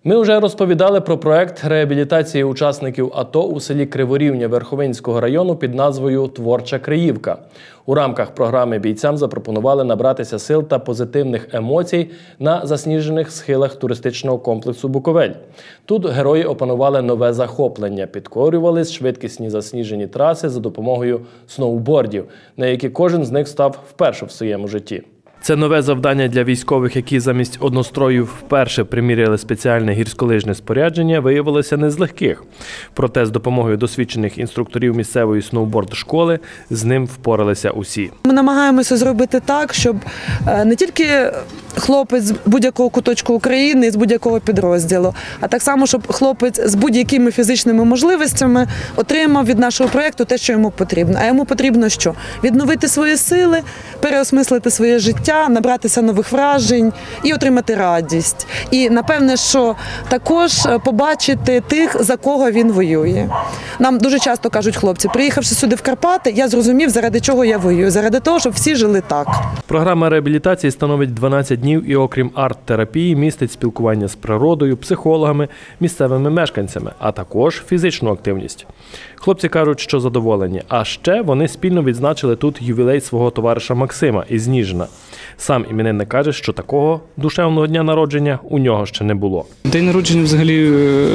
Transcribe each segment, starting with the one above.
Ми вже розповідали про проект реабілітації учасників АТО у селі Криворівня Верховинського району під назвою «Творча Криївка». У рамках програми бійцям запропонували набратися сил та позитивних емоцій на засніжених схилах туристичного комплексу «Буковель». Тут герої опанували нове захоплення, підкорювали швидкісні засніжені траси за допомогою сноубордів, на які кожен з них став вперше в своєму житті. Це нове завдання для військових, які замість одностроїв вперше приміряли спеціальне гірськолижне спорядження, виявилося не з легких. Проте з допомогою досвідчених інструкторів місцевої сноуборд-школи з ним впоралися усі. Ми намагаємося зробити так, щоб не тільки хлопець з будь-якого куточку України, з будь-якого підрозділу, а так само, щоб хлопець з будь-якими фізичними можливостями отримав від нашого проєкту те, що йому потрібно. А йому потрібно що? Відновити свої сили, переосмислити своє життя, набратися нових вражень і отримати радість. І, напевне, що також побачити тих, за кого він воює. Нам дуже часто кажуть хлопці, приїхавши сюди в Карпати, я зрозумів, заради чого я воюю. Заради того, щоб всі жили так. Програма реабілітації становить 12 днів і, окрім арт-терапії, містить спілкування з природою, психологами, місцевими мешканцями, а також фізичну активність. Хлопці кажуть, що задоволені. А ще вони спільно відзначили тут ювілей свого товариша Максима із Ніжина. Сам іменинник каже, що такого душевного дня народження у нього ще не було. День народження взагалі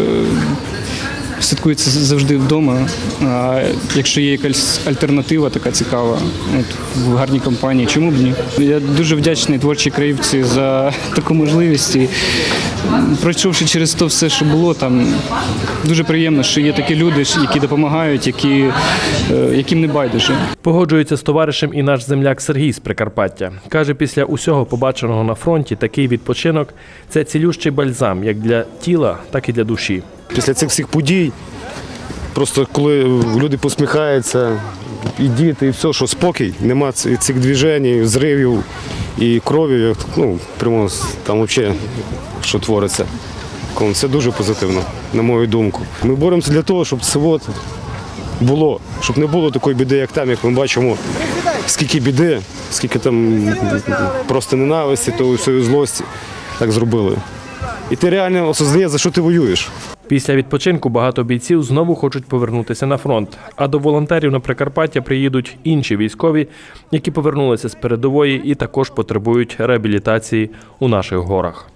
святкується завжди вдома, а якщо є якась альтернатива така цікава, в гарній компанії, чому б ні? Я дуже вдячний Творчій Криївці за таку можливість. І, пройшовши через то все, що було, там дуже приємно, що є такі люди, які допомагають, яким не байдуже. Погоджується з товаришем і наш земляк Сергій з Прикарпаття. Каже, після усього побаченого на фронті такий відпочинок – це цілющий бальзам як для тіла, так і для душі. Після цих всіх подій, просто коли люди посміхаються, і діти, і все, що спокій, нема цих движень, зривів і крові, прямо там взагалі, що твориться. Це дуже позитивно, на мою думку. Ми боремося для того, щоб це було, щоб не було такої біди, як там, як ми бачимо, скільки біди, скільки там просто ненависті, того всієї злості так зробили. І ти реально осознаєш, за що ти воюєш. Після відпочинку багато бійців знову хочуть повернутися на фронт. А до волонтерів на Прикарпаття приїдуть інші військові, які повернулися з передової і також потребують реабілітації у наших горах.